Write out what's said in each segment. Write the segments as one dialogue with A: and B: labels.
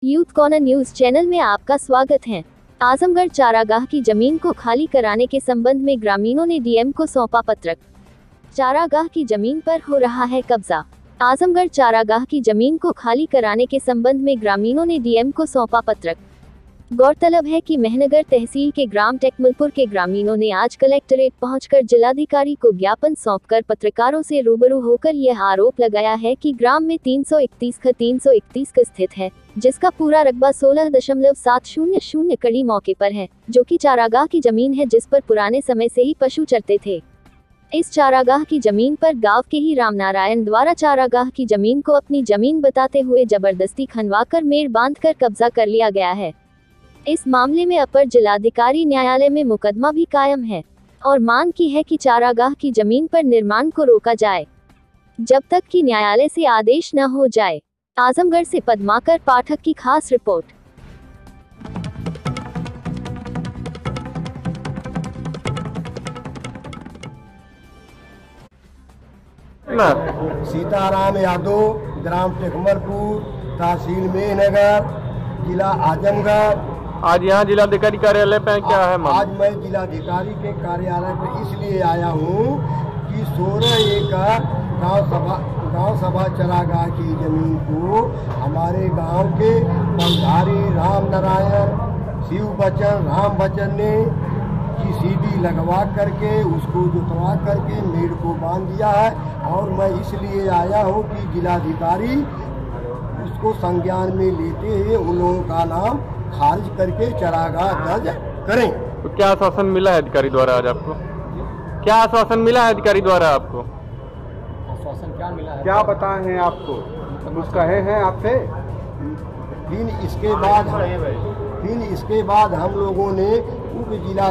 A: Youth corner news channel में आपका स्वागत है। आजमगढ़ चारागाह की जमीन को खाली कराने के संबंध में ग्रामीणों ने डीएम को सौंपा पत्रक। चारागाह की जमीन पर हो रहा है कब्जा। आजमगढ़ चारागाह की जमीन को खाली कराने के संबंध में ग्रामीणों ने डीएम को सौंपा पत्रक। गौरतलब है कि मेहनगर तहसील के ग्राम टेकमलपुर के ग्रामीणों ने आज कलेक्ट्रेट पहुंचकर जिलाधिकारी को ज्ञापन सौंपकर पत्रकारों से रूबरू होकर यह आरोप लगाया है कि ग्राम में 331 स्थित है, जिसका पूरा रकबा 16.700 कड़ी मौके पर है, जो कि चारागाह की जमीन है, जिस पर पुराने समय से ही पशु चरते थे। इस चारागाह की जमीन पर गांव के ही रामनारायण द्वारा चारागाह की जमीन को अपनी जमीन बताते हुए जबरदस्ती खनवाकर मेड़ बांधकर कब्जा कर लिया गया है। इस मामले में अपर जिलाधिकारी न्यायालय में मुकदमा भी कायम है और मांग की है कि चारागाह की जमीन पर निर्माण को रोका जाए, जब तक कि न्यायालय से आदेश न हो जाए। आजमगढ़ से पद्माकर पाठक की खास रिपोर्ट।
B: सीताराम यादव, ग्राम टेकमलपुर, तहसील मेहनगर, जिला आजमगढ़।
C: आज यहाँ जिलाधिकारी कार्यालय पे क्या है?
B: आज मैं जिलाधिकारी के कार्यालय पर इसलिए आया हूँ कि 16 एकड़ गांव सभा चारागाह की जमीन को हमारे गांव के पंधारी रामनारायण, शिव बच्चन, राम बच्चन ने सीढ़ी लगवा करके उसको जुतवा करके मेड़ को बांध दिया है। और मैं इसलिए आया हूँ कि जिलाधिकारी उसको संज्ञान में लेते हुए उन लोगों का नाम खारिज करके चारागाह दर्ज करें।
C: तो क्या आश्वासन मिला है अधिकारी द्वारा आज आपको? क्या आश्वासन मिला है अधिकारी द्वारा आपको?
B: आश्वासन क्या मिला है?
C: क्या बताए हैं आपको? कुछ कहे हैं आपसे?
B: फिर इसके बाद हम लोगों ने उप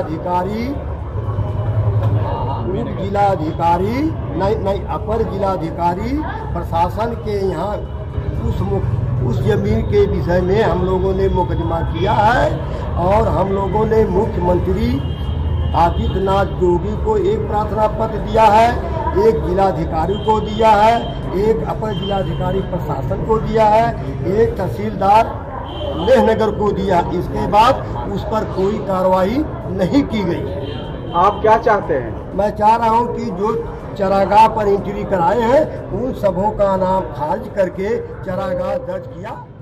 B: जिलाधिकारी नहीं अपर जिलाधिकारी प्रशासन के यहाँ उस जमीन के विषय में हम लोगों ने मुकदमा किया है। और हम लोगों ने मुख्यमंत्री आदित्यनाथ जोगी को एक प्रार्थना पत्र दिया है, एक जिलाधिकारी को दिया है, एक अपर जिलाधिकारी प्रशासन को दिया है, एक तहसीलदार मेहनगर को दिया। इसके बाद उस पर कोई कार्रवाई नहीं की गई।
C: आप क्या चाहते हैं?
B: मैं चाह रहा हूं कि जो चारागाह पर एंट्री कराए हैं उन सबों का नाम खारिज करके चारागाह दर्ज किया